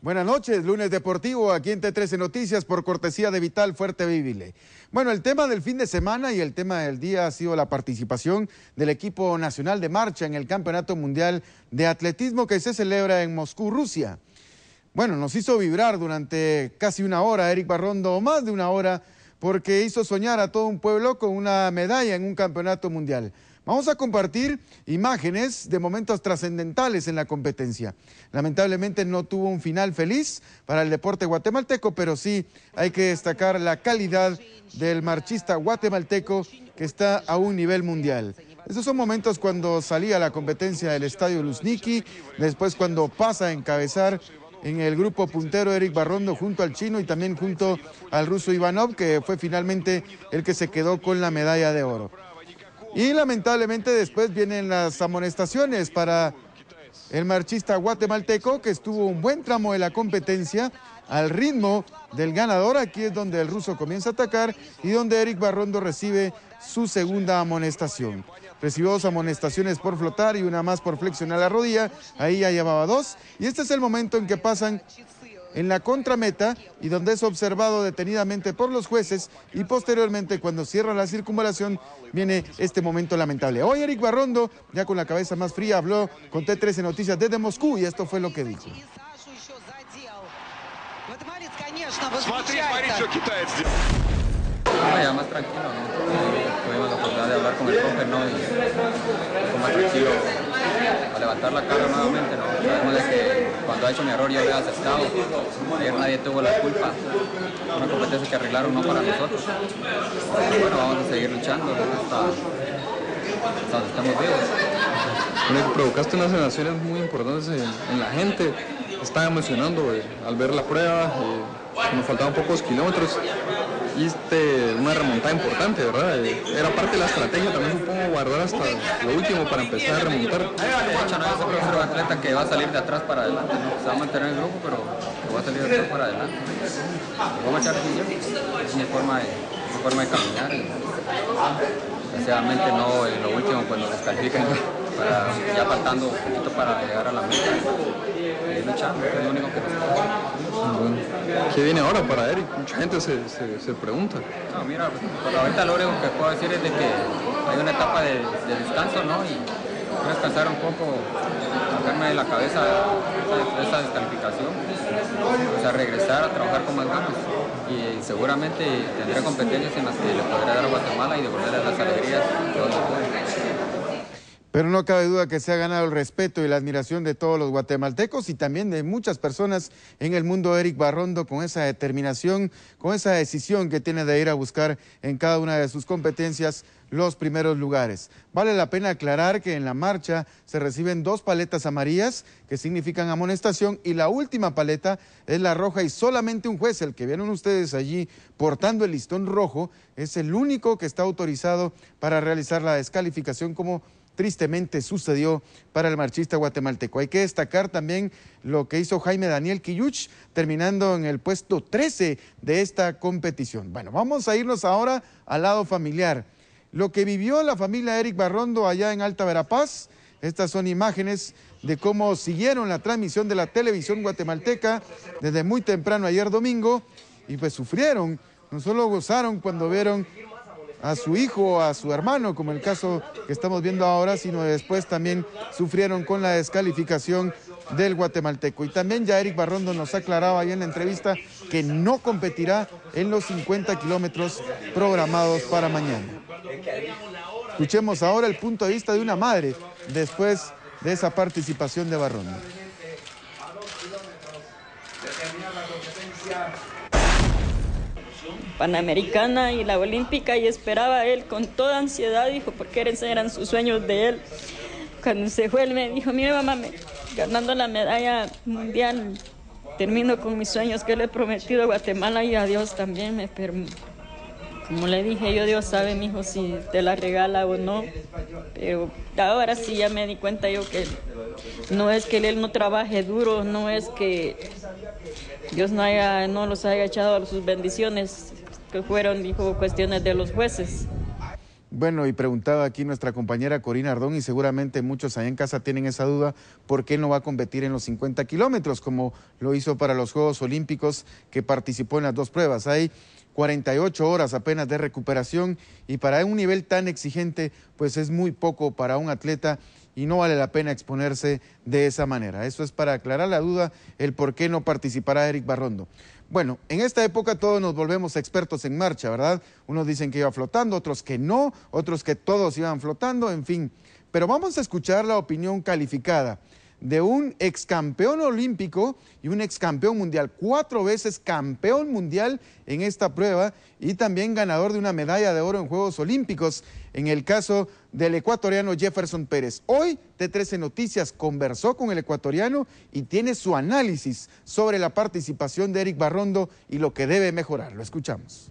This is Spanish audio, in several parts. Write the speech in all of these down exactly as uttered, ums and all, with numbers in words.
Buenas noches, lunes deportivo aquí en T trece Noticias por cortesía de Vital Fuerte Vivile. Bueno, el tema del fin de semana y el tema del día ha sido la participación del equipo nacional de marcha en el Campeonato Mundial de Atletismo que se celebra en Moscú, Rusia. Bueno, nos hizo vibrar durante casi una hora Eric Barrondo, o más de una hora, porque hizo soñar a todo un pueblo con una medalla en un campeonato mundial. Vamos a compartir imágenes de momentos trascendentales en la competencia. Lamentablemente no tuvo un final feliz para el deporte guatemalteco, pero sí hay que destacar la calidad del marchista guatemalteco que está a un nivel mundial. Esos son momentos cuando salía a la competencia del Estadio Luzhniki, después cuando pasa a encabezar en el grupo puntero Eric Barrondo junto al chino y también junto al ruso Ivanov, que fue finalmente el que se quedó con la medalla de oro. Y lamentablemente después vienen las amonestaciones para el marchista guatemalteco, que estuvo un buen tramo de la competencia al ritmo del ganador. Aquí es donde el ruso comienza a atacar y donde Eric Barrondo recibe su segunda amonestación. Recibió dos amonestaciones por flotar y una más por flexionar la rodilla. Ahí ya llevaba dos. Y este es el momento en que pasan en la contrameta y donde es observado detenidamente por los jueces, y posteriormente cuando cierra la circunvalación viene este momento lamentable. Hoy Eric Barrondo, ya con la cabeza más fría, habló con T trece Noticias desde Moscú y esto fue lo que dijo. No, ya más tranquilo, ¿no? Tuvimos la oportunidad de hablar con el profe, ¿no? Y un poco más tranquilo a levantar la cara nuevamente, ¿no? Sabemos de que cuando ha hecho mi error yo lo he aceptado. Ayer nadie tuvo la culpa. Una competencia que arreglaron no para nosotros. Pero bueno, vamos a seguir luchando hasta, hasta donde estemos vivos. Bueno, provocaste unas emociones muy importantes en, en la gente. Están emocionando eh, al ver la prueba. Eh, nos faltaban pocos kilómetros. Hiciste una remontada importante, ¿verdad? Era parte de la estrategia también, supongo, guardar hasta lo último para empezar a remontar. De hecho, no es un atleta que va a salir de atrás para adelante, ¿no? Se va a mantener en el grupo, pero va a salir de atrás para adelante. Vamos a echar es mi forma de, mi forma de caminar. Y, desgraciadamente no en lo último cuando descalifican, para, ya faltando un poquito para llegar a la meta. Y luchando, es lo único que nos queda. Bueno, ¿qué viene ahora para Eric? Mucha gente se, se, se pregunta. No, mira, pues, ahorita lo único que puedo decir es de que hay una etapa de, de descanso, ¿no? Y descansar un poco, sacarme de la cabeza esa, esa descalificación, o sea, regresar a trabajar con más ganas. Y seguramente tendré competencias en las que le podré dar a Guatemala y devolverle las alegrías que hoy no puedo. Pero no cabe duda que se ha ganado el respeto y la admiración de todos los guatemaltecos y también de muchas personas en el mundo Eric Barrondo, con esa determinación, con esa decisión que tiene de ir a buscar en cada una de sus competencias los primeros lugares. Vale la pena aclarar que en la marcha se reciben dos paletas amarillas que significan amonestación y la última paleta es la roja y solamente un juez, el que vieron ustedes allí portando el listón rojo, es el único que está autorizado para realizar la descalificación, como tristemente sucedió para el marchista guatemalteco. Hay que destacar también lo que hizo Jaime Daniel Quilluch, terminando en el puesto trece de esta competición. Bueno, vamos a irnos ahora al lado familiar. Lo que vivió la familia Eric Barrondo allá en Alta Verapaz, estas son imágenes de cómo siguieron la transmisión de la televisión guatemalteca desde muy temprano ayer domingo, y pues sufrieron, no solo gozaron cuando vieron a su hijo, a su hermano, como el caso que estamos viendo ahora, sino después también sufrieron con la descalificación del guatemalteco. Y también ya Eric Barrondo nos aclaraba ahí en la entrevista que no competirá en los cincuenta kilómetros programados para mañana. Escuchemos ahora el punto de vista de una madre después de esa participación de Barrondo. Panamericana y la olímpica, y esperaba él con toda ansiedad, dijo, porque esos eran sus sueños de él. Cuando se fue, él me dijo, mire mamá, me, ganando la medalla mundial, termino con mis sueños que le he prometido a Guatemala y a Dios también. Me, pero, como le dije yo, Dios sabe, mijo, si te la regala o no. Pero ahora sí ya me di cuenta yo que no es que él no trabaje duro, no es que Dios no, haya, no los haya echado sus bendiciones, que fueron, dijo, cuestiones de los jueces. Bueno, y preguntaba aquí nuestra compañera Corina Ardón, y seguramente muchos allá en casa tienen esa duda, ¿por qué no va a competir en los cincuenta kilómetros como lo hizo para los Juegos Olímpicos, que participó en las dos pruebas? Hay cuarenta y ocho horas apenas de recuperación, y para un nivel tan exigente, pues es muy poco para un atleta y no vale la pena exponerse de esa manera. Eso es para aclarar la duda, el por qué no participará Eric Barrondo. Bueno, en esta época todos nos volvemos expertos en marcha, ¿verdad? Unos dicen que iba flotando, otros que no, otros que todos iban flotando, en fin. Pero vamos a escuchar la opinión calificada de un ex campeón olímpico y un ex campeón mundial, cuatro veces campeón mundial en esta prueba y también ganador de una medalla de oro en Juegos Olímpicos, en el caso del ecuatoriano Jefferson Pérez. Hoy T trece Noticias conversó con el ecuatoriano y tiene su análisis sobre la participación de Eric Barrondo y lo que debe mejorar. Lo escuchamos.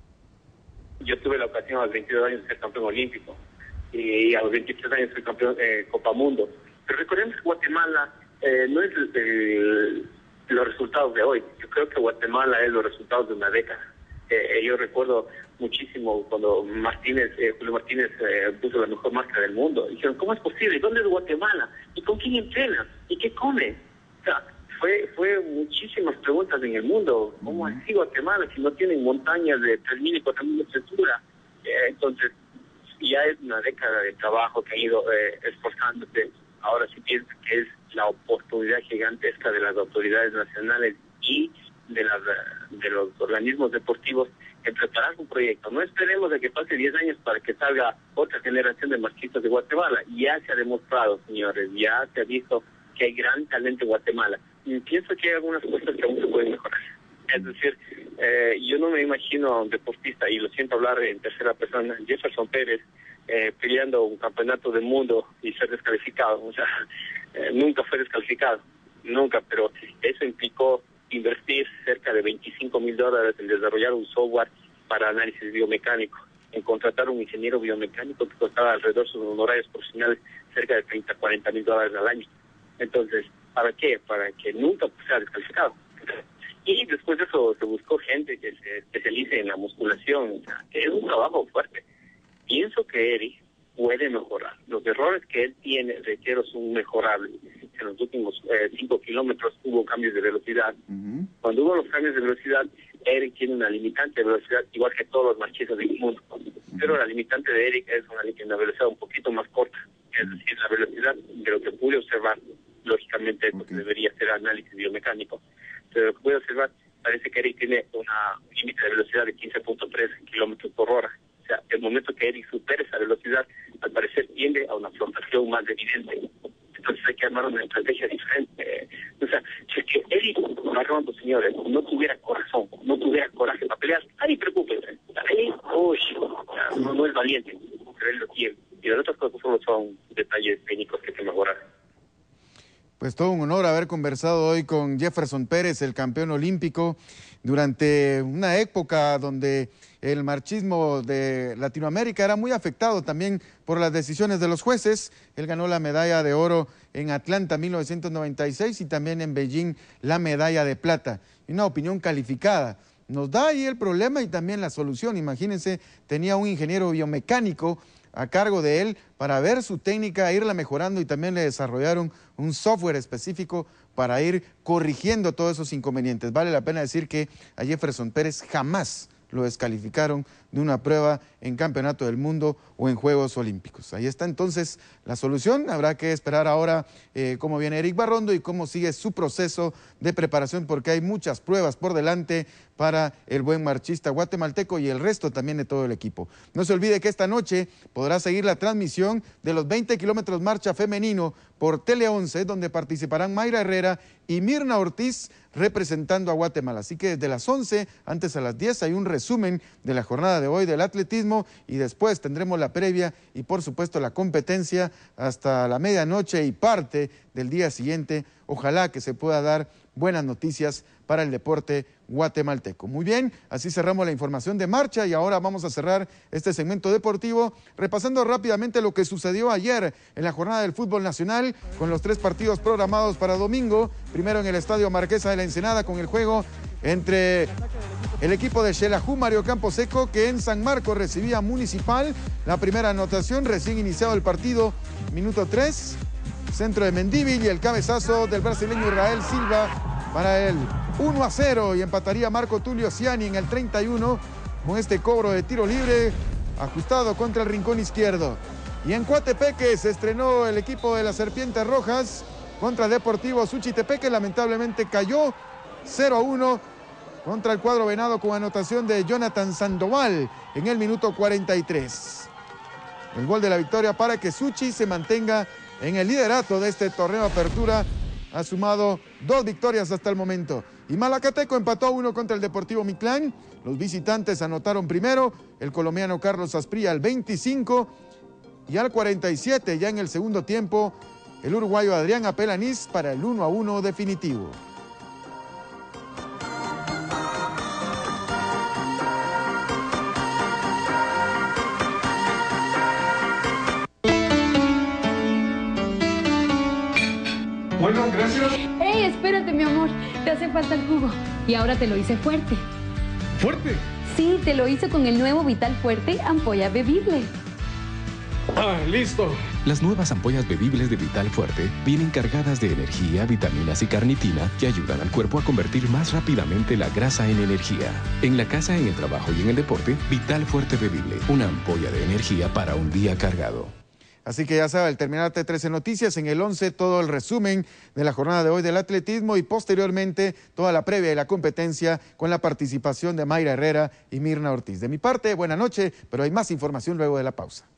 Yo tuve la ocasión a los veintidós años de ser campeón olímpico y a los veintitrés años soy campeón de Copa Mundo. Pero recordemos que Guatemala eh, no es el, el, los resultados de hoy. Yo creo que Guatemala es los resultados de una década. Eh, yo recuerdo muchísimo cuando Martínez, eh, Julio Martínez eh, puso la mejor máscara del mundo. Dijeron, ¿cómo es posible? ¿Dónde es Guatemala? ¿Y con quién entrena? ¿Y qué come? O sea, fue, fue muchísimas preguntas en el mundo. ¿Cómo así Guatemala si no tienen montañas de tres mil y cuatro mil de altura? Eh, entonces, ya es una década de trabajo que han ido eh, esforzándose. Ahora sí pienso que es la oportunidad gigantesca de las autoridades nacionales y de, las, de los organismos deportivos en preparar un proyecto. No esperemos de que pase diez años para que salga otra generación de marchistas de Guatemala. Ya se ha demostrado, señores, ya se ha visto que hay gran talento en Guatemala. Y pienso que hay algunas cosas que aún se pueden mejorar. Es decir, eh, yo no me imagino a un deportista, y lo siento hablar en tercera persona, Jefferson Pérez, eh, peleando un campeonato del mundo y ser descalificado. O sea, eh, nunca fue descalificado, nunca, pero eso implicó invertir cerca de veinticinco mil dólares en desarrollar un software para análisis biomecánico, en contratar un ingeniero biomecánico que costaba alrededor de sus honorarios profesionales cerca de treinta, cuarenta mil dólares al año. Entonces, ¿para qué? Para que nunca sea descalificado. Y después de eso se buscó gente que se especialice en la musculación, o sea, que es un trabajo fuerte. Pienso que Eric puede mejorar. Los errores que él tiene, reitero, son mejorables. En los últimos eh, cinco kilómetros hubo cambios de velocidad. Uh-huh. Cuando hubo los cambios de velocidad, Eric tiene una limitante de velocidad, igual que todos los marchistas del mundo. Uh-huh. Pero la limitante de Eric es una, una velocidad un poquito más corta. Es decir, la velocidad de lo que pude observar, lógicamente, okay, pues, debería ser análisis biomecánico. Pero lo que pude observar, parece que Eric tiene una límite de velocidad de quince punto tres kilómetros por hora. O sea, el momento que Eric supere esa velocidad, al parecer tiende a una flotación más evidente. Entonces hay que armar una estrategia diferente. O sea, si es que Eric Barrondo, señores, no tuviera corazón, no tuviera coraje para pelear, ahí preocúpense. Ahí, uy, no, no es valiente, pero él lo tiene. Y las otras cosas solo son detalles técnicos que hay que mejorar. Pues todo un honor haber conversado hoy con Jefferson Pérez, el campeón olímpico, durante una época donde el marchismo de Latinoamérica era muy afectado también por las decisiones de los jueces. Él ganó la medalla de oro en Atlanta mil novecientos noventa y seis y también en Beijing la medalla de plata. Y una opinión calificada. Nos da ahí el problema y también la solución. Imagínense, tenía un ingeniero biomecánico a cargo de él para ver su técnica, irla mejorando, y también le desarrollaron un software específico para ir corrigiendo todos esos inconvenientes. Vale la pena decir que a Jefferson Pérez jamás lo descalificaron de una prueba en Campeonato del Mundo o en Juegos Olímpicos. Ahí está entonces la solución. Habrá que esperar ahora eh, cómo viene Eric Barrondo y cómo sigue su proceso de preparación, porque hay muchas pruebas por delante para el buen marchista guatemalteco y el resto también de todo el equipo. No se olvide que esta noche podrá seguir la transmisión de los veinte kilómetros marcha femenino por Tele once, donde participarán Mayra Herrera y Mirna Ortiz representando a Guatemala. Así que desde las once, antes a las diez, hay un resumen de la jornada de hoy del atletismo, y después tendremos la previa y por supuesto la competencia hasta la medianoche y parte del día siguiente. Ojalá que se pueda dar buenas noticias para el deporte guatemalteco. Muy bien, así cerramos la información de marcha y ahora vamos a cerrar este segmento deportivo repasando rápidamente lo que sucedió ayer en la jornada del fútbol nacional con los tres partidos programados para domingo. Primero en el Estadio Marquesa de la Ensenada con el juego entre el equipo de Xelajú Mario Camposeco, que en San Marcos recibía a Municipal. La primera anotación, recién iniciado el partido, minuto tres. Centro de Mendívil y el cabezazo del brasileño Israel Silva para el uno a cero. Y empataría Marco Tulio Ciani en el treinta y uno con este cobro de tiro libre ajustado contra el rincón izquierdo. Y en Coatepeque se estrenó el equipo de las Serpientes Rojas contra Deportivo Suchitepeque. Lamentablemente cayó cero a uno contra el cuadro venado con anotación de Jonathan Sandoval en el minuto cuarenta y tres. El gol de la victoria para que Suchi se mantenga en el liderato de este torneo de apertura. Ha sumado dos victorias hasta el momento. Y Malacateco empató a uno contra el Deportivo Mictlán. Los visitantes anotaron primero, el colombiano Carlos Asprilla al veinticinco. Y al cuarenta y siete, ya en el segundo tiempo, el uruguayo Adrián Apelaniz para el uno a uno definitivo. Bueno, gracias. ¡Ey, espérate, mi amor! Te hace falta el jugo. Y ahora te lo hice fuerte. ¿Fuerte? Sí, te lo hice con el nuevo Vital Fuerte Ampolla Bebible. Ah, listo. Las nuevas ampollas bebibles de Vital Fuerte vienen cargadas de energía, vitaminas y carnitina que ayudan al cuerpo a convertir más rápidamente la grasa en energía. En la casa, en el trabajo y en el deporte, Vital Fuerte Bebible, una ampolla de energía para un día cargado. Así que ya sabe, al terminar T trece Noticias, en el once todo el resumen de la jornada de hoy del atletismo y posteriormente toda la previa de la competencia con la participación de Mayra Herrera y Mirna Ortiz. De mi parte, buena noche, pero hay más información luego de la pausa.